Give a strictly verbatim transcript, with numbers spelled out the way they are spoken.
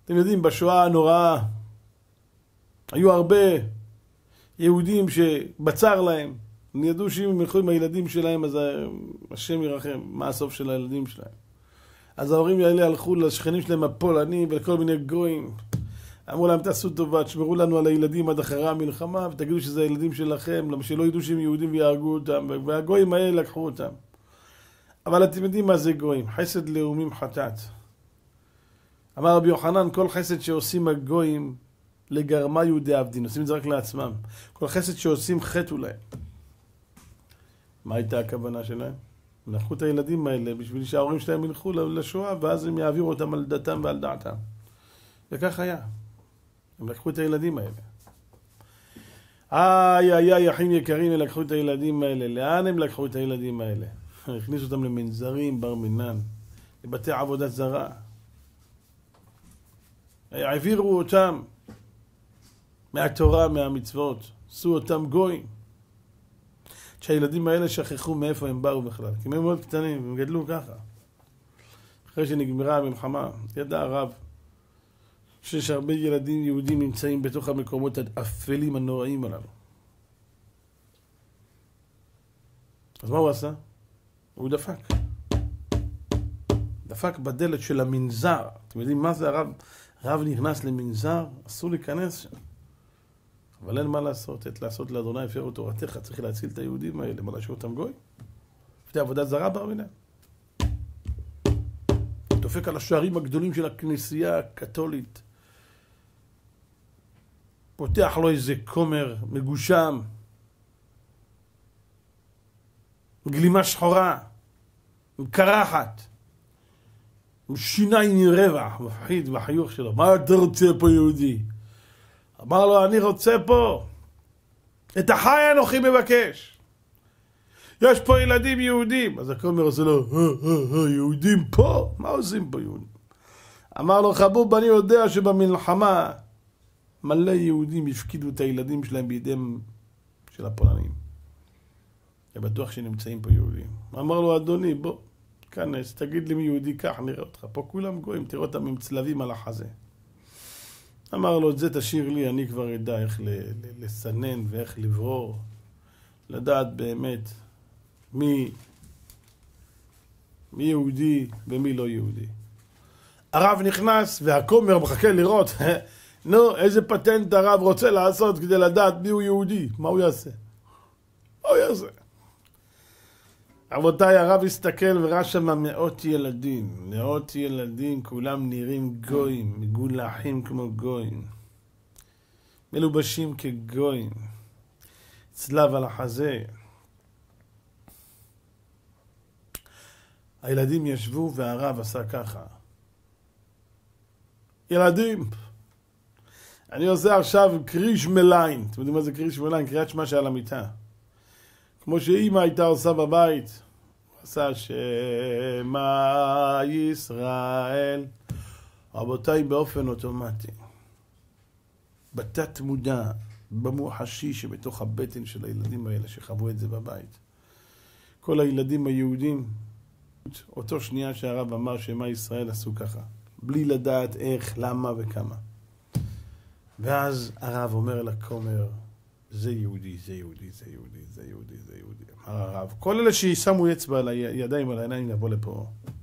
אתם יודעים, בשואה הנוראה היו הרבה יהודים שבצר להם, הם ידעו שאם הם ילכו עם הילדים שלהם, אז השם ירחם, מה הסוף של הילדים שלהם. אז ההורים האלה הלכו לשכנים שלהם הפולנים ולכל מיני גויים. אמרו להם, תעשו טובה, תשמרו לנו על הילדים עד אחרי המלחמה, ותגידו שזה הילדים שלכם, למה שלא ידעו שהם יהודים ויהרגו אותם, והגויים האלה לקחו אותם. אבל אתם יודעים מה זה גויים? חסד לאומים חטאת. אמר רבי יוחנן, כל חסד שעושים הגויים לגרמה יהודי עבדין, עושים את זה רק לעצמם. כל חסד שעושים חטאו להם. מה הייתה הכוונה שלהם? הם לקחו את הילדים האלה בשביל שההורים שלהם ילכו לשואה, ואז הם יעבירו אותם על דתם ועל דעתם. וכך היה. הם לקחו את הילדים האלה. איי, איי, איי, אחים יקרים, הם לקחו את הילדים האלה. לאן הם לקחו את הילדים האלה? הכניסו אותם למנזרים, בר מינן, לבתי עבודת זרה. העבירו אותם מהתורה, מהמצוות. עשו אותם גויים. שהילדים האלה שכחו מאיפה הם באו בכלל. כי הם מאוד קטנים, הם גדלו ככה. אחרי שנגמרה המלחמה, ידע הרב שיש הרבה ילדים יהודים נמצאים בתוך המקומות האפלים הנוראים הללו. אז מה הוא עשה? הוא דפק. דפק בדלת של המנזר. אתם יודעים מה זה הרב? הרב נכנס למנזר, אסור להיכנס שם. אבל אין מה לעשות, את לעשות לאדוני הפרו תורתך, צריך להציל את היהודים האלה, מה להשאיר אותם גוי? לפני עבודת זרה בר מינן. דופק על השערים הגדולים של הכנסייה הקתולית. פותח לו איזה כומר מגושם. גלימה שחורה. קרחת. שיניים מרווח, מפחיד בחיוך שלו. מה אתה רוצה פה יהודי? אמר לו, אני רוצה פה. את החי אנוכי מבקש. יש פה ילדים יהודים. אז הכומר עושה לו, יהודים פה? מה עושים פה יהודים? אמר לו, חבוב, אני יודע שבמלחמה מלא יהודים הפקידו את הילדים שלהם בידיהם של הפולנים. אני בטוח שנמצאים פה יהודים. אמר לו, אדוני, בוא, כנס, תגיד לי מי יהודי כך, נראה אותך. פה כולם גויים, תראה אותם עם צלבים על החזה. אמר לו, את זה תשאיר לי, אני כבר אדע איך לסנן ואיך לברור, לדעת באמת מי, מי יהודי ומי לא יהודי. הרב נכנס והכומר מחכה לראות, נו, איזה פטנט הרב רוצה לעשות כדי לדעת מי הוא יהודי, מה הוא יעשה? מה הוא יעשה? רבותיי, הרב הסתכל וראה שם מאות ילדים, מאות ילדים, כולם נראים גויים, מגולחים כמו גויים, מלובשים כגויים, צלב על החזה. הילדים ישבו והרב עשה ככה. ילדים, אני עושה עכשיו קריש מליין. אתם יודעים מה זה קריש מליין? קריאת שמע שעל המיטה. כמו שאמא הייתה עושה בבית, עשה שמה ישראל. רבותיי, באופן אוטומטי, בתת מודע, במוחשי שבתוך הבטן של הילדים האלה שחוו את זה בבית. כל הילדים היהודים, אותו שנייה שהרב אמר שמה ישראל עשו ככה, בלי לדעת איך, למה וכמה. ואז הרב אומר לכומר, זה יהודי, זה יהודי, זה יהודי, זה יהודי, זה יהודי. אמר הרב, כל אלה שישמו אצבע על הידיים על העיניים לבוא לפה.